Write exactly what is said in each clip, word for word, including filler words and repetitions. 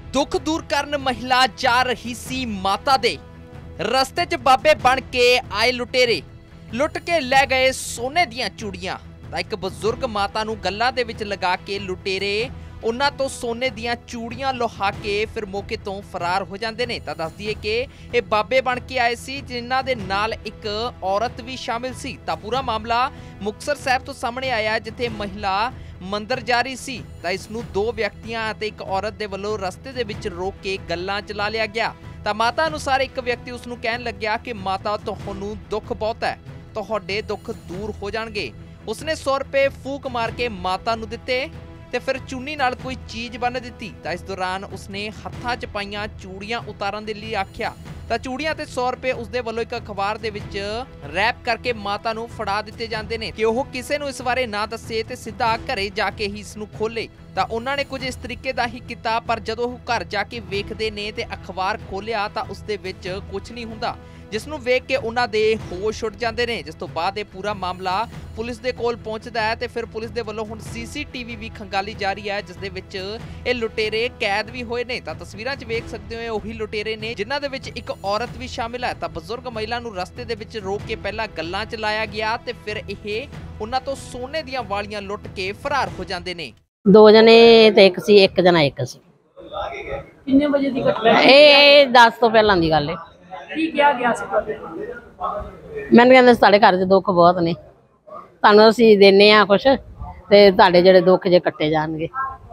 दुख दूर करन महिला जा रही सी माता दे रस्ते च बाबे बन के आए लुटेरे लुट के लै गए सोने दियां चूड़ियां। तां इक बजुर्ग माता नूं गल्लां दे विच लगा के लुटेरे उन्हां तो सोने दियां चूड़ियां लुहा के फिर मौके तो फरार हो जाते हैं। तो दस दिए कि ये बाबे बन के आए सी जिन्हां दे नाल एक औरत भी शामिल सी। तो पूरा मामला मुक्तसर साहब तो सामने आया जिथे महिला मंदिर जा रही सी तो इसनूं दो व्यक्तियां ते एक औरत दे वल्लों रस्ते दे विच रोक के गल्लां चला लिया गया। तो माता अनुसार एक व्यक्ति उसनूं कहन लग्या कि माता तुहानूं दुख बहुत है, तुहाडे दुख दूर हो जाणगे। उसने सौ रुपए फूक मार के माता नूं दिते ते फिर चुन्नी नाल कोई चीज बन दी। तो इस दौरान उसने हत्थां च पाईयां चूड़ियां उतारन दे लई आख्या। तो चूड़ियां ते सौ रुपए उसदे वल्लों एक अखबार दे विच रैप करके माता नूं फड़ा दिते जांदे ने कि ओह किसे नूं इस बारे ना दस्से ते सीधा घरे जाके ही इस नूं खोले। तो उन्होंने कुछ इस तरीके दा ही कीता, पर जदों ओह घर जाके वेखदे ने ते अखबार खोलिया तो उसदे विच कुछ नहीं हुंदा, जिसनूं वेख के उन्हां दे होश उड़ जांदे ने। जिस तों बाद ये पूरा मामला पुलिस दे कोल पहुंचदा है ते फिर पुलिस दे वल्लों हुण सीसीटीवी भी खंगाली जा रही है, जिस दे विच ये लुटेरे कैद भी होए ने। तां तस्वीरां 'च वेख सकदे हो ओही लुटेरे ने जिन्हां दे विच एक औरत भी शामिल है। तां बजुर्ग महिला नूं रस्ते दे विच रोक के पहला गल्लां च लाया गया ते फिर इह उन्हां तों सोने दियां वालियां लुट के फरार हो जांदे ने। दो जने ते एक सी, एक जना एक सी। किन्ने बजे दी घटना है? ए दस तो पहलां दी गल है। की क्या गया सी ਤੁਹਾਡੇ? मैंने कहंदे साडे घर च दुख बहुत ने, तुहानूं असीं देने आ कुछ ते तुहाडे जेहड़े दुख जे कट्टे जाणगे।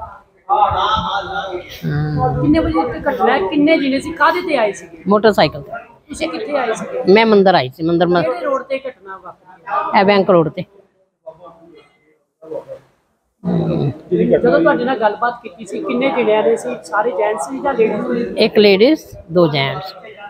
किन्ने बजे दी घटना है? किन्ने जिने सी काहदे ते आए सी? मोटरसाइकिल ते। ਤੁਸੀਂ ਕਿੱਥੇ ਆਏ ਸੀ? मैं मंदिर आई सी, मंदिर में ਕਿਹੜੇ ਰੋਡ ਤੇ ਘਟਨਾ ਵਾਪਰੀ? ए बैंक रोड ते। ਜਦੋਂ ਤੁਹਾਡੇ ਨਾਲ ਗੱਲਬਾਤ ਕੀਤੀ ਸੀ ਕਿੰਨੇ ਜਣਿਆਂ ਦੇ ਸੀ? ਸਾਰੇ ਜੈਂਟਸ ਸੀ ਜਾਂ ਲੇਡੀਜ਼ ਸੀ? एक लेडीज दो जेंट्स।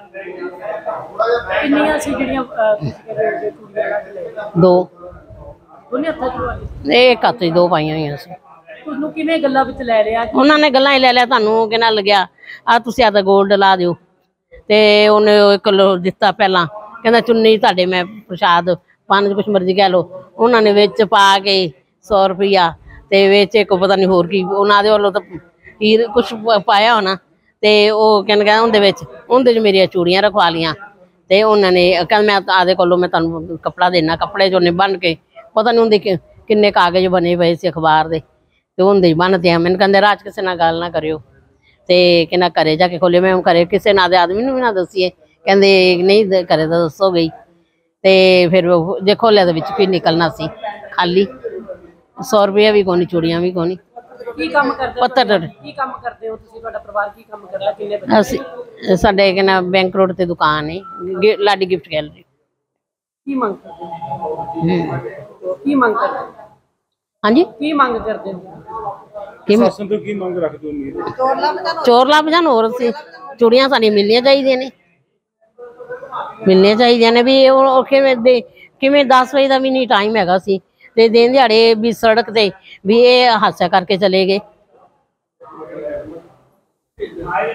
ਕਿੰਨੀਆਂ ਸੀ ਜਿਹੜੀਆਂ ਅਹ, ਤੁਸੀਂ ਕਹਿੰਦੇ ਕੁੜੀਆਂ ਲੱਗ ਲਏ? दो ਦੋਨੇ ਹੱਥਾਂ ਚ ਵਾਲੀ एक हੱਥ 'ਚ दो ਪਾਈਆਂ ਹੋਈਆਂ ਸੀ। ਤੁਹਾਨੂੰ ਕਿਵੇਂ ਗੱਲਾਂ ਵਿੱਚ ਲੈ ਲਿਆ? ਉਹਨਾਂ ਨੇ ਗੱਲਾਂ ਹੀ ਲੈ ਲਿਆ, ਤੁਹਾਨੂੰ ਕਿਹਨਾਂ ਲੱਗਿਆ ਆ ਤੁਸੀਂ ਆਦਾ ਗੋਲਡ ਲਾ ਦਿਓ ਤੇ ਉਹਨੇ ਉਹ ਇੱਕ ਲੋ ਦਿੱਤਾ ਪਹਿਲਾਂ, ਕਹਿੰਦਾ ਚੁੰਨੀ ਤੁਹਾਡੇ ਮੈਂ ਪ੍ਰਸ਼ਾਦ ਪੰਜ ਕੁਛ ਮਰਜ਼ੀ ਕਹਿ ਲਓ। ਉਹਨਾਂ ਨੇ ਵਿੱਚ ਪਾ ਕੇ ਸੌ ਰੁਪਈਆ ਤੇ ਵਿੱਚ ਇੱਕ ਪਤਾ ਨਹੀਂ ਹੋਰ ਕੀ ਉਹਨਾਂ ਦੇ ਵੱਲੋਂ ਤਾਂ ਹੀਰ ਕੁਛ ਪਾਇਆ ਹੋਣਾ ਤੇ ਉਹ ਕਹਿੰਦਾ ਉਹਦੇ ਵਿੱਚ ਉਹਦੇ 'ਚ ਮੇਰੀਆਂ ਚੂੜੀਆਂ ਰਖਵਾ ਲੀਆਂ ਤੇ ਉਹਨਾਂ ਨੇ ਕਹਿੰਦਾ ਮੈਂ ਆਦੇ ਕੋਲੋਂ ਮੈਂ ਤੁਹਾਨੂੰ ਕੱਪੜਾ ਦੇਣਾ। ਕੱਪੜੇ 'ਚ ਉਹਨੇ ਬੰਨ ਕੇ ਪਤਾ ਨਹੀਂ ਹੁੰਦੀ ਕਿੰਨੇ ਕਾਗਜ਼ ਬਣੇ ਪਏ ਸੀ ਅਖਬਾਰ ਦੇ ਤੇ ਉਹਦੇ ਬੰਨ੍ਹਦੇ ਆ। ਮੈਨੂੰ ਕਹਿੰਦੇ ਰਾਜ ਕਿਸੇ ਨਾਲ ਗੱਲ ਨਾ ਕਰਿਓ ਤੇ ਕਹਿੰਦਾ ਘਰੇ ਜਾ ਕੇ ਖੋਲੇ। ਮੈਂ ਘਰੇ ਕਿਸੇ ਨਾਲ ਦੇ ਆਦਮੀ ਨੂੰ ਵੀ ਨਾ ਦੱਸੀਏ, ਕਹਿੰਦੇ ਨਹੀਂ ਘਰੇ ਤਾਂ ਦੱਸੋ ਗਈ ਤੇ ਫਿਰ ਜੇ ਖੋਲਿਆ ਦੇ ਵਿੱਚ ਕੀ ਨਿਕਲਣਾ ਸੀ ਖਾਲੀ ਸੌ ਰੁਪਇਆ ਵੀ ਕੋਨੀ, ਚੂੜੀਆਂ ਵੀ ਕੋਨੀ। ਕੀ ਕੰਮ ਕਰਦੇ? ਪੱਤਰ ਕੀ ਕੰਮ ਕਰਦੇ ਹੋ ਤੁਸੀਂ? ਤੁਹਾਡਾ ਪਰਿਵਾਰ ਕੀ ਕੰਮ ਕਰਦਾ? ਕਿੰਨੇ ਬੱਚੇ? ਅਸੀਂ ਸਾਡੇ ਕਹਿੰਦਾ ਬੈਂਕ ਰੋਡ ਤੇ ਦੁਕਾਨ ਹੈ ਲਾਡੀ ਗਿਫਟ ਗੈਲਰੀ। ਕੀ ਮੰਗ ਕਰਦੇ ਹੋ? ਕੀ ਮੰਗ ਕਰਦੇ ਹੋ? ਹਾਂਜੀ ਕੀ ਮੰਗ ਕਰਦੇ ਹੋ? शासन तो की मांग रखते हो? ਚੋਰ ਲੱਭ ਜਾਣ ਹੋਰ ਸੀ ਚੂੜੀਆਂ ਸਾਡੀਆਂ ਮਿਲਣੀਆਂ ਚਾਹੀਦੀਆਂ ਨੇ, ਮਿਲਣੀਆਂ ਚਾਹੀਦੀਆਂ ਨੇ ਵੀ ਉਹ ਕਿਵੇਂ ਦੇ ਕਿਵੇਂ ਦਸ ਵਜੇ ਦਾ ਵੀ ਨਹੀਂ ਟਾਈਮ ਹੈਗਾ ਸੀ ਤੇ ਦਿਨ ਦਿਹਾੜੇ ਵੀ ਸੜਕ ਤੇ ਵੀ ਇਹ ਹਾਦਸਾ ਕਰਕੇ ਚਲੇ ਗਏ।